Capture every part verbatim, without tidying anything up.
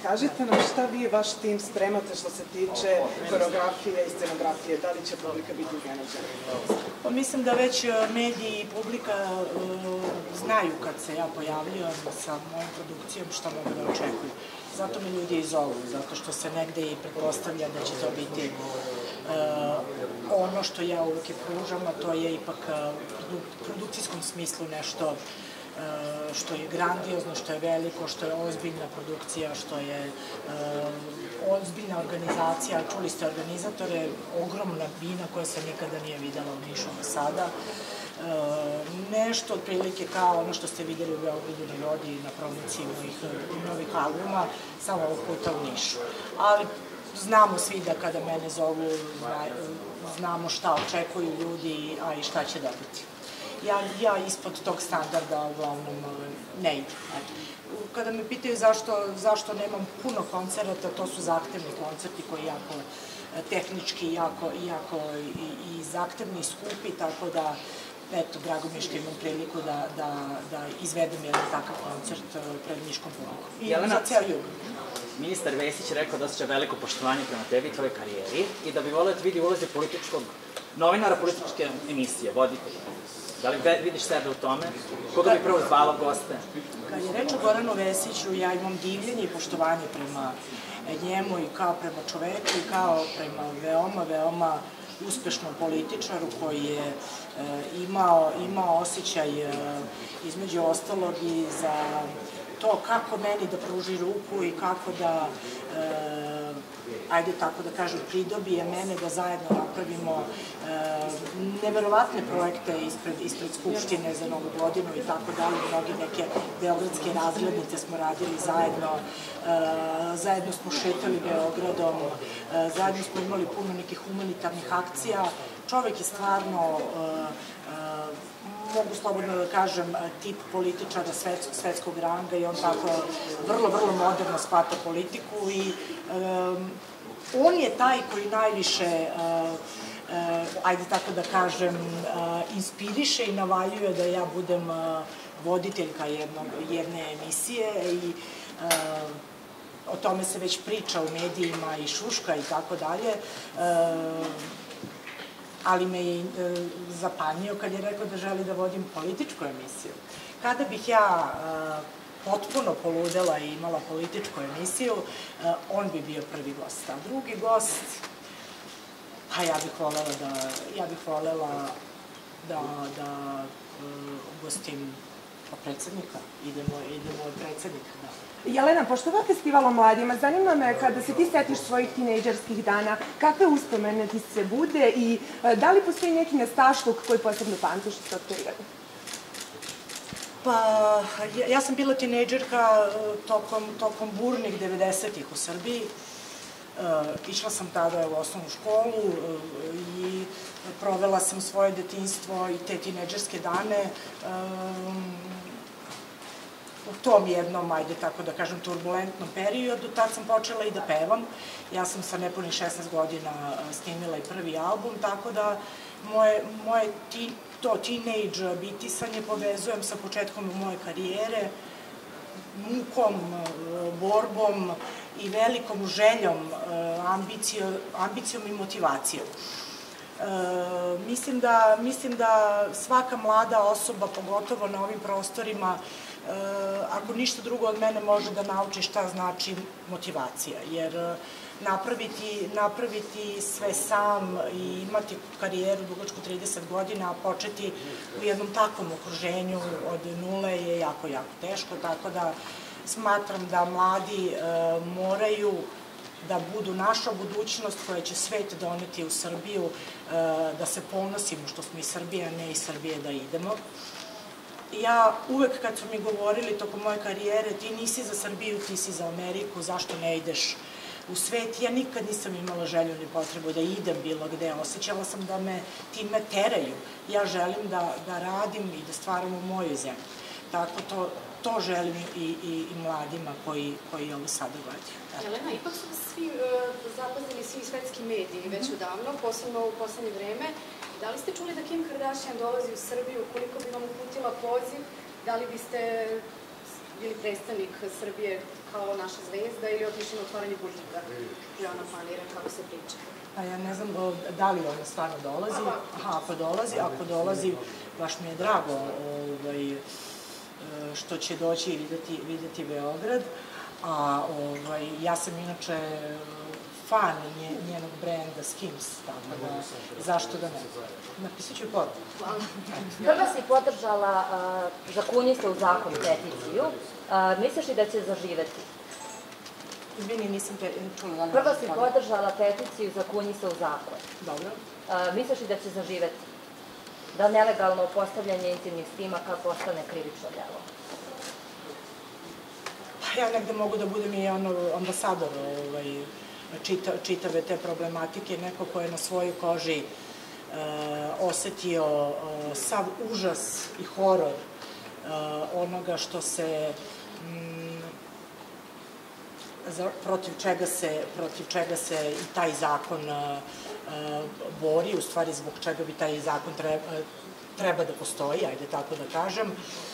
kažite nam šta vi i vaš tim spremate što se tiče koreografije i scenografije, da li će publika biti iznenađena? Pa mislim da već mediji i publika znaju kad se ja pojavljujem sa mojom produkcijom šta mogu da očekuju. Zato me ljudi i zovu, zato što se negde i pretpostavlja da će to biti ono što ja uvijek pružam, a to je ipak u produkcijskom smislu nešto što je grandiozno, što je veliko, što je ozbiljna produkcija, što je ozbiljna organizacija. Čuli ste organizatore, ogromna bina koja se nikada nije videla u Nišu do sada. Nešto otprilike kao ono što ste videli u Beogradu na vodi na promociji mojih novih albuma, samo ovog puta u Nišu. Ali znamo svi da kada mene zovu, znamo šta očekuju ljudi, a i šta će dobiti. Ja ispod tog standarda uglavnom ne idem. Kada me pitaju zašto nemam puno koncerata, to su zahtevni koncerti koji jako tehnički jako i zahtevni i skupi, tako da eto, drago mi je što imam priliku da izvedem jedan takav koncert pred niškom publikom. I za ceo jug. Ministar Vesić je rekao da osjeća veliko poštovanje prema tebi i tvojoj karijeri i da bi volio da vidi ulozi političkog novinara političke emisije, voditelja. Da li vidiš sebe u tome? Koga bi prvo zvala goste? Kad je reč o Goranu Vesiću, ja imam divljenje i poštovanje prema njemu i kao prema čoveku i kao prema veoma, veoma uspešnom političaru koji je imao osjećaj između ostalog i za to kako meni da pruži ruku i kako da, ajde tako da kažem, pridobije mene da zajedno napravimo neverovatne projekte ispred Skupštine za Novu godinu i tako dalje. Mnogi neke beogradske razglednice smo radili zajedno, zajedno smo šetali Beogradom, zajedno smo imali puno nekih humanitarnih akcija. Čovek je stvarno, mogu slobodno da kažem, tip političara svetskog ranga i on tako vrlo, vrlo moderno shvata politiku i on je taj koji najviše, ajde tako da kažem, inspiriše i navaljuje da ja budem voditeljka jedne emisije i o tome se već priča u medijima i šuška i tako dalje. Ali me je zapanjio kad je rekao da želi da vodim političku emisiju. Kada bih ja potpuno poludela i imala političku emisiju, on bi bio prvi gost. A drugi gost, pa ja bih volela da, ja bih volela da ugostim predsednika, idemo od predsednika, da. Jelena, pošto ovo je festival o mladima, zanima me kada se ti setiš svojih tinejdžerskih dana, kakve uspomene ti se bude i da li postoji neki nestašluk koji posebno pamtiš iz tog perioda? Pa, ja sam bila tinejdžerka tokom burnih devedesetih u Srbiji. Išla sam tada u osnovnu školu i provela sam svoje detinjstvo i te tinejdžerske dane u tom jednom, ajde tako da kažem, turbulentnom periodu. Tad sam počela i da pevam. Ja sam sa nepunih šesnaest godina snimila i prvi album, tako da moje to teenage bitisanje povezujem sa početkom moje karijere, mukom, borbom i velikom željom, ambicijom i motivacijom. Mislim da svaka mlada osoba, pogotovo na ovim prostorima, ako ništa drugo od mene može da nauči šta znači motivacija, jer napraviti sve sam i imati karijeru dugačku trideset godina, a početi u jednom takvom okruženju od nule je jako, jako teško, tako da smatram da mladi moraju da budu naša budućnost koja će svet doneti u Srbiju, da se ponosimo što smo iz Srbije, a ne iz Srbije da idemo. Ja uvek kad su mi govorili tokom moje karijere, ti nisi za Srbiju, ti si za Ameriku, zašto ne ideš u svet? Ja nikad nisam imala želju ni potrebu da idem bilo gde. Osjećala sam da me time teraju. Ja želim da radim i da stvaram u mojoj zemlji. Tako to želim i mladima koji ovo sada gledaju. Jelena, ipak su svi zapoznali svi svetski mediji već odavno, posebno u poslednje vreme. Da li ste čuli da Kim Kardashian dolazi u Srbiju, koliko bi vam uputila poziv, da li biste bili predstavnik Srbije kao naša zvezda ili otišli na otvaranje butika gde ona planira, kako se priča? Pa ja ne znam da li ona stvarno dolazi. Aha, ako dolazi, ako dolazi, baš mi je drago što će doći i videti Beograd. A ja sam inače fan njenog brenda Skims, tako da zašto da ne? Napisat ću i poruku. Prva si podržala Zakuni se u zakon peticiju. Misliš li da će zaživeti? Izvini, nisam čula. Prva si podržala peticiju Zakuni se u zakon. Dobro. Misliš li da će zaživeti? Da nelegalno postavljanje intimnih snimaka postane krivično delo? Ja negde mogu da budem i ambasador čitave te problematike, neko ko je na svojoj koži osetio sav užas i horor onoga što se, protiv čega se i taj zakon bori, u stvari zbog čega bi taj zakon treba da postoji, ajde tako da kažem.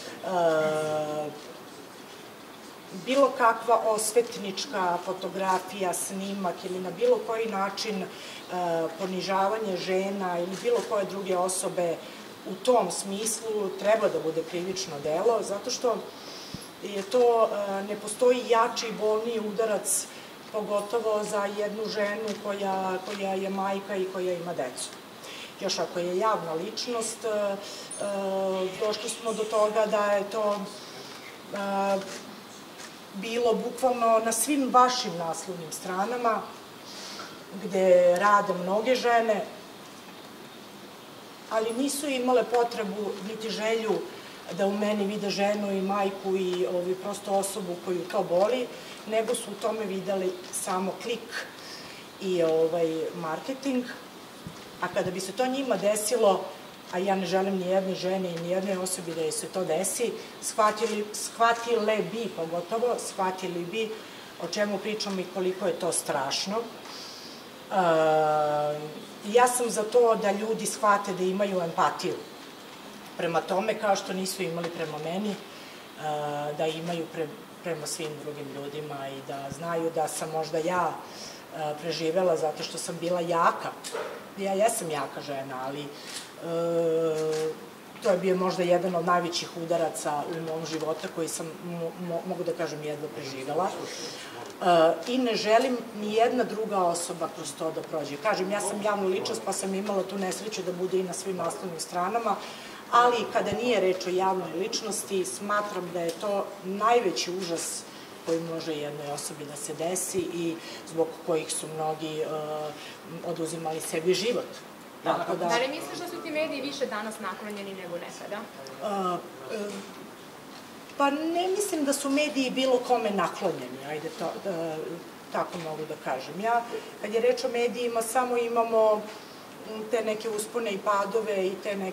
Bilo kakva osvetnička fotografija, snimak ili na bilo koji način ponižavanje žena ili bilo koje druge osobe u tom smislu treba da bude krivično delo, zato što je to, ne postoji jači i bolniji udarac, pogotovo za jednu ženu koja je majka i koja ima decu. Još ako je javna ličnost, došli smo do toga da je to bilo bukvalno na svim vašim naslovnim stranama, gde rade mnoge žene, ali nisu imale potrebu niti želju da u meni vide ženu i majku i prosto osobu koju to boli, nego su u tome videli samo klik i marketing. A kada bi se to njima desilo, a ja ne želim ni jednoj ženi i ni jednoj osobi da joj se to desi, shvatile bi, pogotovo, shvatili bi o čemu pričam i koliko je to strašno. Ja sam za to da ljudi shvate da imaju empatiju prema tome, kao što nisu imali prema meni, da imaju prema svim drugim ljudima i da znaju da sam možda ja preživela zato što sam bila jaka. Ja jesam jaka žena, ali to je bio možda jedan od najvećih udaraca u mom života koji sam, mogu da kažem, jedva preživela. I ne želim ni jedna druga osoba kroz to da prođe. Kažem, ja sam javna ličnost pa sam imala tu nesreću da bude i na svim naslovnim stranama, ali kada nije reč o javnoj ličnosti, smatram da je to najveći užas koji može jednoj osobi da se desi i zbog kojih su mnogi oduzimali sebi život. Da li misliš da su ti mediji više danas naklonjeni nego nekada? Pa ne mislim da su mediji bilo kome naklonjeni, ajde tako mogu da kažem. Ja, kad je reč o medijima, samo imamo te neke uspone i padove i te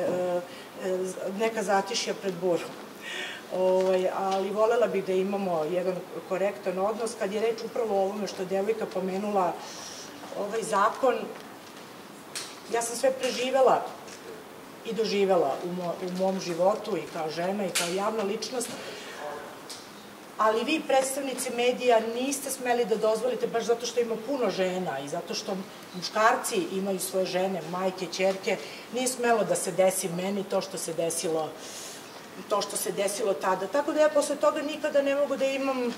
neka zatišja pred burom. Ali volela bih da imamo jedan korektan odnos. Kad je reč upravo o ovome što je devojka pomenula, ovaj zakon, ja sam sve preživela i doživela u mom životu i kao žena i kao javna ličnost, ali vi, predstavnici medija, niste smeli da dozvolite, baš zato što ima puno žena i zato što muškarci imaju svoje žene, majke, ćerke, nije smelo da se desi meni to što se desilo to što se desilo tada. Tako da ja posle toga nikada ne mogu da imam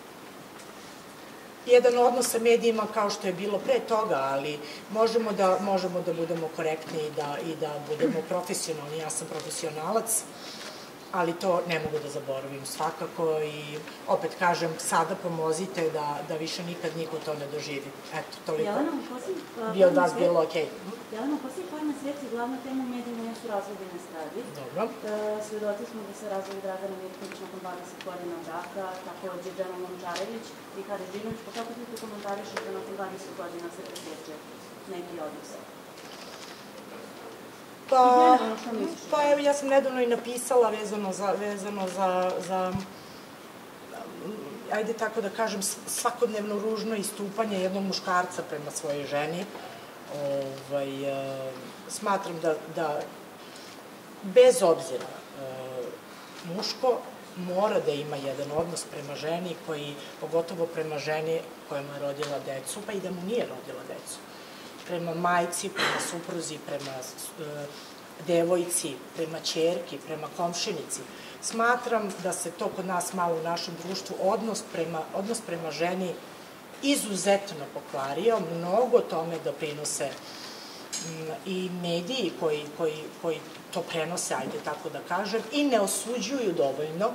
jedan odnos sa medijima kao što je bilo pre toga, ali možemo da budemo korektni i da budemo profesionalni. Ja sam profesionalac, ali to ne mogu da zaboravim svakako i opet kažem, sada pomozite da više nikad niko to ne doživi. Eto, toliko bi od vas bilo okej. Jelena, u posljednjih par meseci glavna tema u medijima jesu razvodi na estradi. Dobro. Svedoci smo da se razvodi Dragana Mirković nakon dvadeset godina braka, takođe Džema Momčarević i Kare Živnović. Pa kako ti to komentarišeš da nakon dvadeset godina se presjeće neki odnos? Pa evo, ja sam nedavno i napisala vezano za, ajde tako da kažem, svakodnevno ružno istupanje jednog muškarca prema svojoj ženi. Smatram da bez obzira muško, mora da ima jedan odnos prema ženi koji, pogotovo prema ženi koja mu je rodila decu, pa i da mu nije rodila decu. Prema majci, prema supruzi, prema devojci, prema ćerki, prema komšinici. Smatram da se to kod nas malo u našem društvu odnos prema, odnos prema ženi izuzetno pokvario, mnogo tome doprinose i mediji koji, koji, koji to prenose, ajde tako da kažem, i ne osuđuju dovoljno,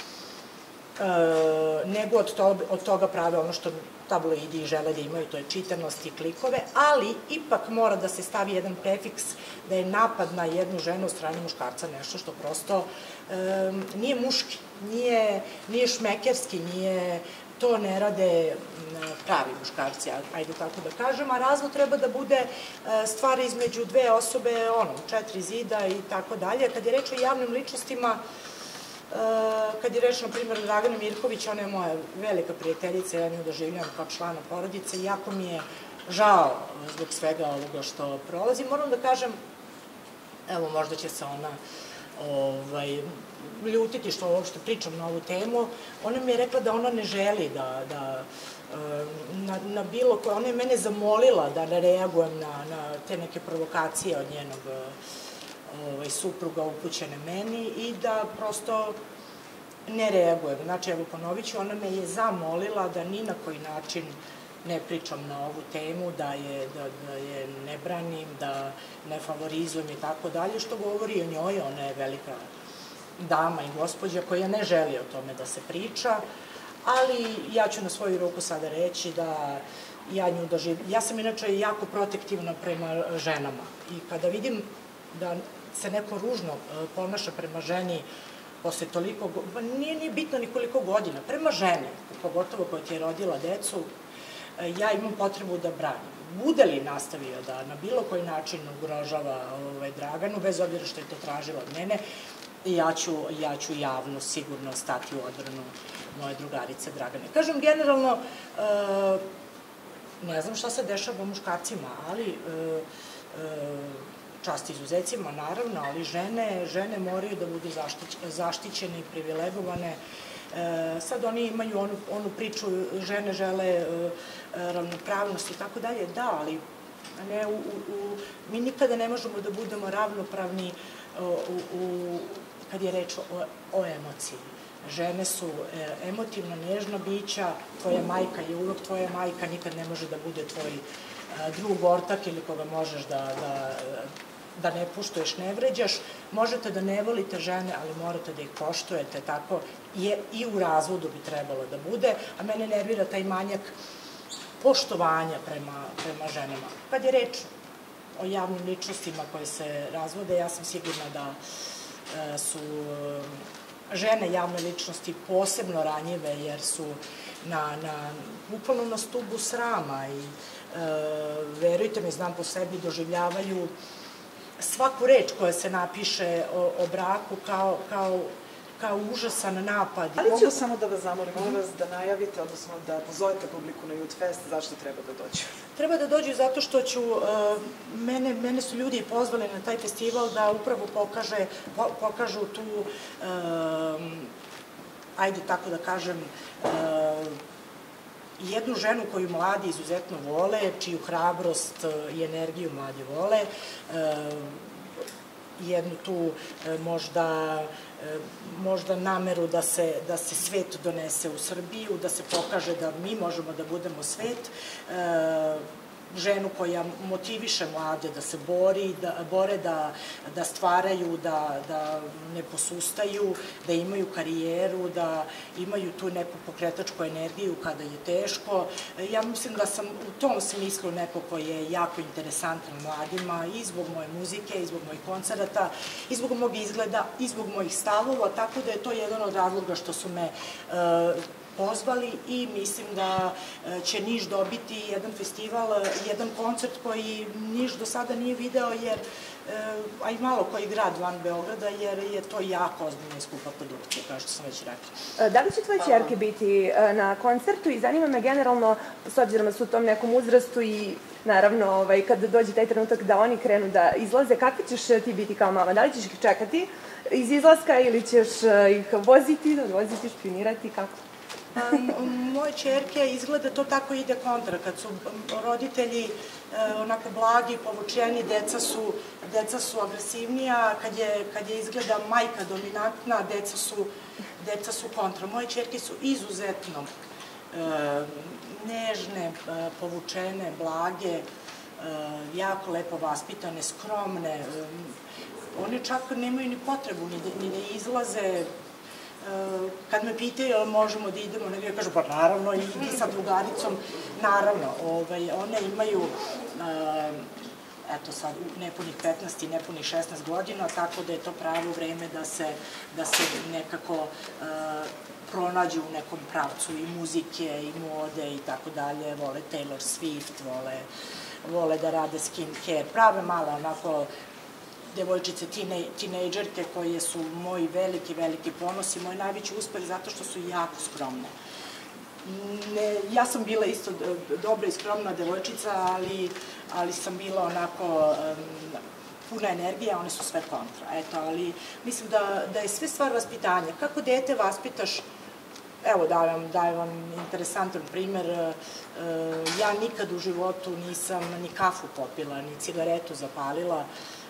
e, nego od toga, od toga prave ono što tabloidi žele da imaju, to je čitanost i klikove, ali ipak mora da se stavi jedan prefiks da je napad na jednu ženu od strane muškarca nešto što prosto e, nije muški, nije, nije šmekerski, nije, to ne rade pravi muškarci, ajde tako da kažem, a razvod treba da bude stvar između dve osobe, ono, četiri zida i tako dalje. Kad je reč o javnim ličnostima, kad je reč, na primjer, Dragana Mirković, ona je moja velika prijateljica, ja nju doživljam kao člana porodice i jako mi je žao zbog svega ovoga što prolazi. Moram da kažem, evo, možda će se ona ovaj, ljutiti što uopšte pričam na ovu temu, ona mi je rekla da ona ne želi da, da na, na bilo koje, ona je mene zamolila da ne reagujem na, na te neke provokacije od njenog ovaj, supruga upućene meni i da prosto ne reagujem. Znači, evo ponovit ću, ona me je zamolila da ni na koji način ne pričam na ovu temu, da je, da, da je ne branim, da ne favorizujem i tako dalje, što govori o njoj, ona je velika dama i gospođa koja ne želi o tome da se priča, ali ja ću na svoju ruku sada reći da ja nju doživim. Ja sam inače jako protektivna prema ženama i kada vidim da se neko ružno ponaša prema ženi posle toliko, nije, nije bitno ni koliko godina, prema ženi, pogotovo koja ti je rodila decu, ja imam potrebu da branim. Bude li nastavio da na bilo koji način ugrožava ovaj, Draganu, bez obzira što je to tražila od mene, ja ću, ja ću javno sigurno stati u odbranu moje drugarice Dragane. Kažem, generalno, e, ne znam šta se dešava muškarcima, ali e, e, čast izuzecima, naravno, ali žene, žene moraju da budu zaštić, zaštićene i privilegovane. E, sad oni imaju onu, onu priču, žene žele e, ravnopravnost i tako dalje, da, ali ne, u, u, mi nikada ne možemo da budemo ravnopravni u, u, kad je reč o, o emociji. Žene su e, emotivno nježna bića, tvoja majka je uvek tvoja majka, nikad ne može da bude tvoj a, drug ortak ili koga možeš da, da, da ne puštuješ, ne vređaš. Možete da ne volite žene, ali morate da ih poštujete, tako je i u razvodu bi trebalo da bude, a mene nervira taj manjak poštovanja prema, prema ženama. Kad je reč o javnim ličnostima koje se razvode, ja sam sigurna da e, su žene javne ličnosti posebno ranjive, jer su na, na, bukvalno na stubu srama i e, verujte mi, znam po sebi, doživljavaju svaku reč koja se napiše o, o braku kao, kao kao užasan napad. Ali ću samo da vas zamolim, molim vas da najavite, odnosno da pozovete publiku na Youth Fest, zašto treba da dođu? Treba da dođu zato što ću, mene, mene su ljudi pozvali na taj festival da upravo pokaže, pokažu tu, ajde tako da kažem, jednu ženu koju mladi izuzetno vole, čiju hrabrost i energiju mladi vole, jednu tu možda možda nameru da se, da se svet donese u Srbiju, da se pokaže da mi možemo da budemo svet, ženu koja motiviše mlade da se bori, da, bore, da, da stvaraju, da, da ne posustaju, da imaju karijeru, da imaju tu neku pokretačku energiju kada je teško. Ja mislim da sam u tom smislu neko koji je jako interesantan mladima i zbog moje muzike, i zbog mojih koncerata, i zbog mog izgleda, i zbog mojih stavova, tako da je to jedan od razloga što su me uh, pozvali i mislim da će Niš dobiti jedan festival, jedan koncert koji Niš do sada nije video, jer, a i malo koji grad van Beograda, jer je to jako ozbiljna i skupa produkcija, kao što sam već rekla. Da li će tvoje ćerke biti na koncertu i zanima me generalno, s obzirom da su u tom nekom uzrastu i naravno kada dođe taj trenutak da oni krenu da izlaze, kakva ćeš ti biti kao mama? Da li ćeš ih čekati iz izlaska ili ćeš ih voziti, odvoziti, špionirati, kako? Moje ćerke izgleda to tako ide kontra, kad su roditelji onako blagi, povučeni, deca su, deca su agresivnija, kad je, kad je izgleda majka dominantna, deca su, deca su kontra. Moje ćerke su izuzetno nežne, povučene, blage, jako lepo vaspitane, skromne. One čak nemaju ni potrebu ni da izlaze. Kad me pitaju možemo da idemo, ja kažem pa naravno, idi sa drugaricom, naravno. One imaju, eto sad, nepunih petnaest i nepunih šesnaest godina, tako da je to pravo vreme da se nekako pronađu u nekom pravcu i muzike i mode i tako dalje. Vole Taylor Swift, vole da rade skincare, prave male onako devojčice, tinejdžerke koje su moji veliki, veliki ponosi, moj najveći uspeh zato što su jako skromne. Ja sam bila isto dobra i skromna devojčica, ali sam bila onako puna energija, one su sve kontra. Eto, ali mislim da je sve stvar vaspitanja. Kako dete vaspitaš, evo dajem vam interesantan primer, ja nikad u životu nisam ni kafu popila, ni cigaretu zapalila,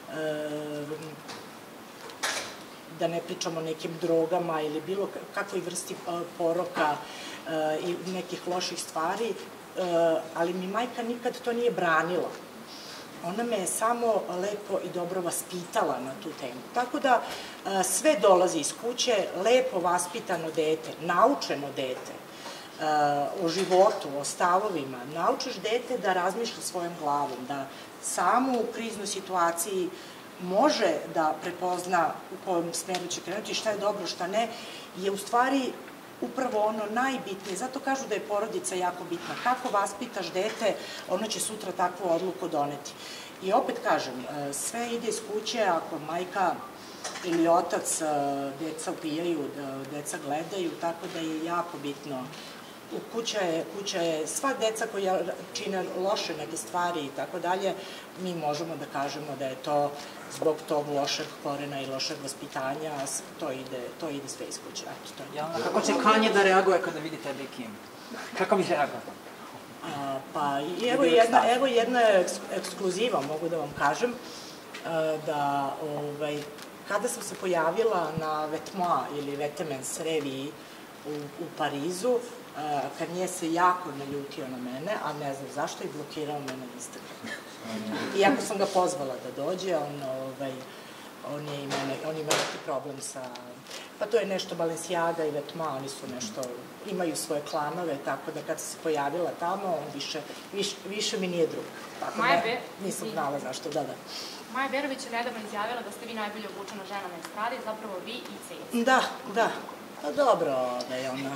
da ne pričamo o nekim drogama ili bilo kakvoj vrsti poroka i nekih loših stvari, ali mi majka nikad to nije branila. Ona me je samo lepo i dobro vaspitala na tu temu. Tako da sve dolazi iz kuće, lepo vaspitano dete, naučeno dete o životu, o stavovima. Naučiš dete da razmišlja svojom glavom, da samo u kriznoj situaciji može da prepozna u kojem smeru će krenuti, šta je dobro, šta ne, je u stvari upravo ono najbitnije. Zato kažu da je porodica jako bitna. Kako vaspitaš dete, ono će sutra takvu odluku doneti. I opet kažem, sve ide iz kuće, ako majka ili otac deca upijaju, deca gledaju, tako da je jako bitno. Kuća je, sva deca koja čine loše neke stvari i tako dalje, mi možemo da kažemo da je to zbog tog lošeg korena i lošeg vaspitanja, to ide sve iz kuće. Kako će Kanje da reaguje kada vidi tebe i Kim? Kako bi reagovao? Pa evo jedna ekskluziva, mogu da vam kažem, da kada sam se pojavila na Vetmoa ili Vetemens reviji u Parizu, Kanje se jako naljutio na mene, a ne znam zašto, i blokirao me na Instagramu. Iako sam ga pozvala da dođe, on ima neki problem sa... Pa to je nešto Balenciaga i Vetma, oni su nešto, imaju svoje klanove, tako da kad sam se pojavila tamo, on više mi nije drug. Tako da nisam znala zašto, da, da. Maja Berović je nedavno izjavila da ste vi najbolje obučena žena na estradi, zapravo vi i Ceca. Da, da. Pa dobro, da je ona...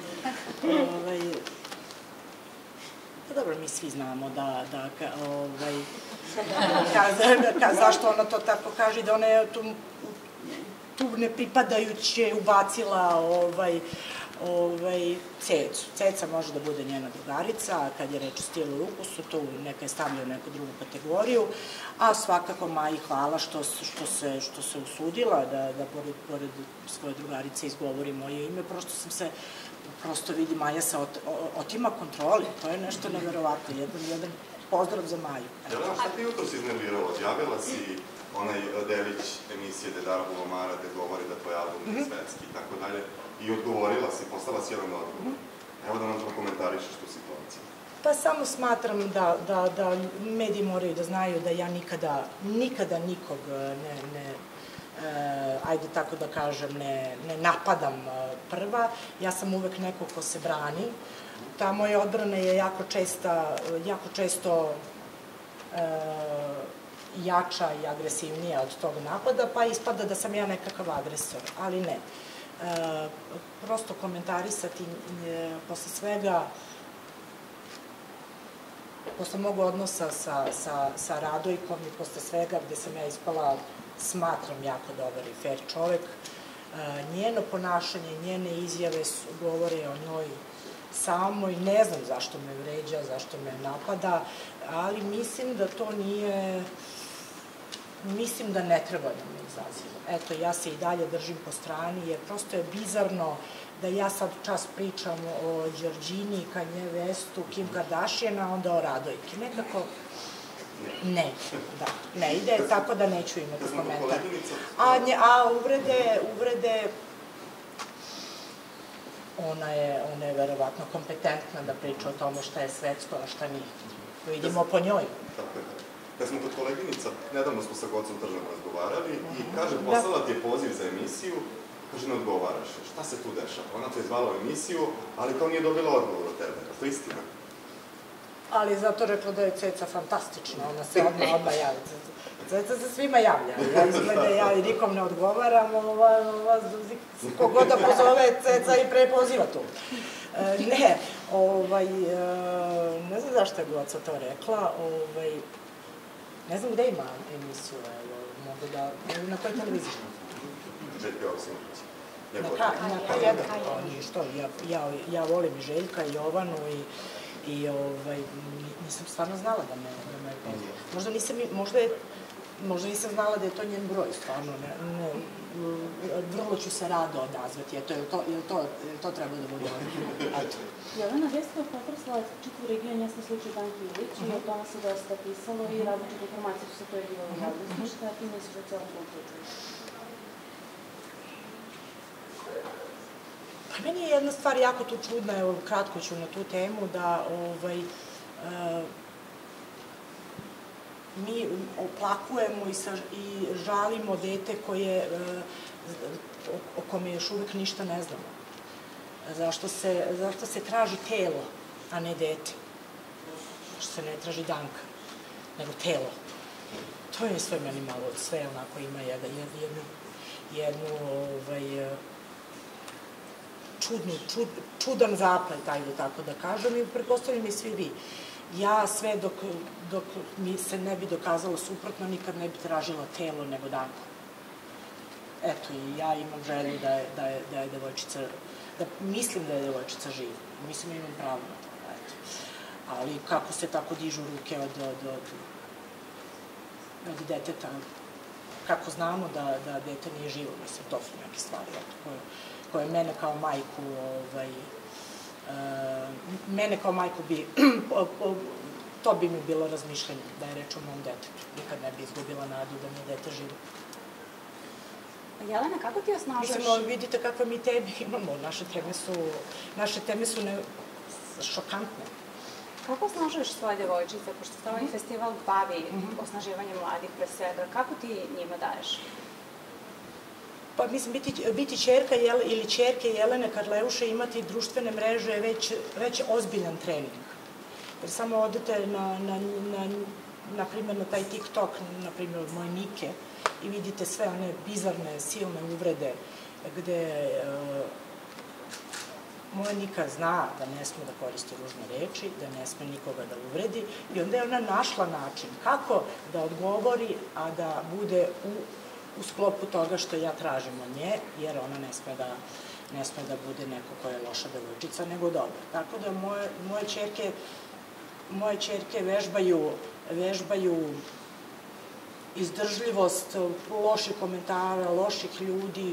Pa dobro, mi svi znamo da... Zašto ona to tako kaže, da ona je tu nepripadajuće ubacila Cecu. Ceca može da bude njena drugarica, a kad je reč o stilu i ukusu, tu neka je stavlja u neku drugu kategoriju, a svakako Maji hvala što se usudila da pored svoje drugarice izgovori moje ime, prosto sam se, prosto vidi, Maja se otima kontroli, to je nešto neverovatno, jedan pozdrav za Maju. Jelena, šta ti jutro si iznervirala? Odjavila si onaj delić emisije Dedara Bulomara gde govori da tvoj album je svetski i tako dalje, i odgovorila si, poslala si jedan odgovor. Evo da nam prokomentarišeš tu situaciju. Pa samo smatram da mediji moraju da znaju da ja nikada, nikada nikog ne, ajde tako da kažem, ne napadam prva. Ja sam uvek neko ko se brani. Ta moja odbrana je jako često jača i agresivnija od tog napada, pa ispada da sam ja nekakav agresor, ali ne. prosto komentarisati posle svega, posle mog odnosa sa Radojkom i posle svega gde sam ja ispala, smatram, jako dobar i fair čovek, njeno ponašanje, njene izjave govore o njoj samo i ne znam zašto me vređa, zašto me napada, ali mislim da to nije, mislim da ne treba da me izaziva. Eto, ja se i dalje držim po strani, jer prosto je bizarno da ja sad čas pričam o Đorđini, Kanje Westu, Kim Kardashian, a onda o Radojki. Nekako ne, da, ne ide, tako da neću imati komentar. A uvrede, uvrede, ona je, ona je verovatno kompetentna da priča o tome šta je svetsko, a šta nije. Vidimo po njoj. Tako je. Kad smo kod koleginica, nedavno smo sa Gocom Tržom razgovarali i kaže, poslala ti je poziv za emisiju, kaže, ne odgovaraš. Šta se tu dešava? Ona te je zvala u emisiju, ali kao nije dobila odgovor od tebe. To je istina. Ali zato rekla da je Ceca fantastična, ona se odmah odmah javi. Ceca se svima javlja. Ja izgleda, ja i nikom ne odgovaram, kogod da pozove Ceca i pre poziva tu. Ne, ne znam zašto je Goca to rekla, ne znam gde ima emisiju, mogu da, na kojoj televiziji? Željka Joksimović. Na K jedan, što, ja volim i Željka i Jovanu i nisam stvarno znala da me, možda nisam, možda je, možda nisam znala da je to njen broj, stvarno, ne, vrlo ću se rado odazvati, eto, je li to treba da bude ono? Jelena Vesta je potresla čitav region, jesna slučaj Danki Ilić i o tome se dosta pisalo i različite informacije su se pojavljivale u javnosti. Šta ti misliš o celom tom slučaju? Meni je jedna stvar jako tu čudna, evo, kratko ću na tu temu, da mi oplakujemo i žalimo dete koje, o kome još uvek ništa ne znamo. Zašto se traži telo, a ne dete? Zašto se ne traži Danka, nego telo? To je sve meni malo, sve onako ima jednu čudan zaplet, ajde tako da kažem, i pretpostavljam i svi vi. Ja sve dok mi se ne bi dokazalo suprotno, nikad ne bi tražila telo nego Danku. Eto, i ja imam želju da je devojčica, da mislim da je devojčica živa. Mislim da imam pravo na to, eto. Ali kako se tako dižu ruke od deteta, kako znamo da dete nije živo, mislim, to su neke stvari, eto, koje mene kao majku, mene kao majku bi, to bi mi bilo razmišljanje, da je reč o mom detetu. Nikad ne bi izgubila nadu da mi je dete živo. Jelena, kako ti osnažuješ? Mislim, vidite kakve mi teme imamo, naše teme su šokantne. Kako osnažuješ svoje devojčice, pošto se ovaj festival bavi osnaživanjem mladih pre svega, kako ti njima daješ? Pa mislim, biti ćerka ili ćerke Jelene Karleuše, imati društvene mreže je već ozbiljan trening. Jer samo odete na primjer na taj TikTok, na primjer od moje Nike, i vidite sve one bizarne, silne uvrede gde moja Nika zna da ne sme da koristi ružne reči, da ne sme nikoga da uvredi, i onda je ona našla način kako da odgovori, a da bude u sklopu toga što ja tražim od nje, jer ona ne sme da bude neko koja je loša devojčica, nego dobra. Tako da moje ćerke moje ćerke vežbaju izdržljivost loših komentara, loših ljudi,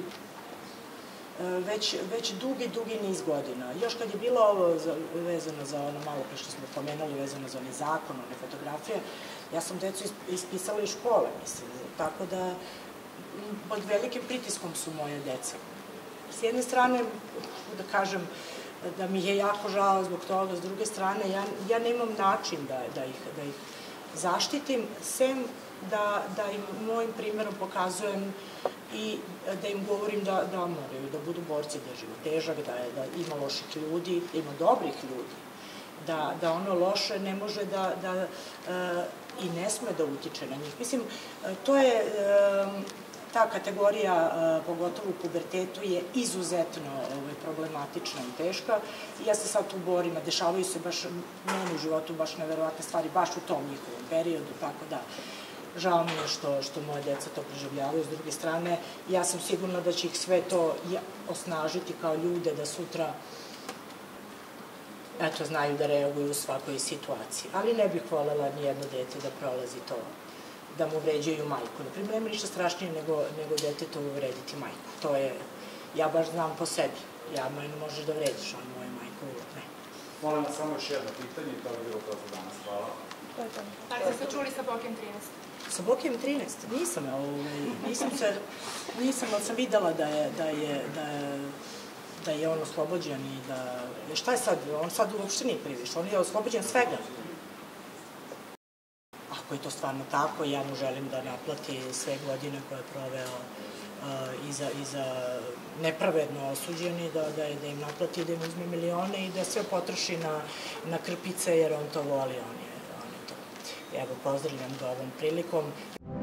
već dugi, dugi niz godina. Još kad je bilo ovo vezano za ono malo pre što smo pomenuli, vezano za onaj zakon, one fotografije, ja sam decu ispisala iz škole, mislim, tako da pod velikim pritiskom su moje deca. S jedne strane, da kažem, da mi je jako žao zbog toga, s druge strane, ja nemam način da ih zaštitim, sem da im mojim primjerom pokazujem i da im govorim da moraju, da budu borci, da je život težak, da ima loših ljudi, da ima dobrih ljudi, da ono loše ne može da i ne sme da utiče na njih. Mislim, to je ta kategorija, pogotovo u pubertetu, je izuzetno problematična i teška. I ja se sad tu borim, a dešavaju se baš meni u životu baš neverovatne stvari, baš u tom njihovom periodu, tako da žao mi je što moje deca to preživljavaju. S druge strane, ja sam sigurna da će ih sve to osnažiti kao ljude, da sutra eto, znaju da reaguju u svakoj situaciji. Ali ne bih voljela nijedno dete da prolazi to, da mu vređaju majku. Naprimjer, nema ništa strašnije nego detetu uvrediti majku. To je, ja baš znam po sebi. Ja, mene možeš da vređiš, ali moju majku ne. Molim vas samo još jedno pitanje i to je bilo to za danas. Hvala. Da li ste čuli sa Bokem trinaest? Sa Bokem trinaest? Nisam, nisam se, nisam, ali sam videla da je, da je, da je on oslobođen i da... Šta je sad? On sad uopšte nije kriviš. On je oslobođen svega. Ako je to stvarno tako, ja mu želim da naplati sve godine koje je proveo i za nepravedno osuđeni, da im naplati, da im uzme milione i da sve potroši na krpice, jer on to voli, on je to. Evo, pozdravljam ga ovom prilikom.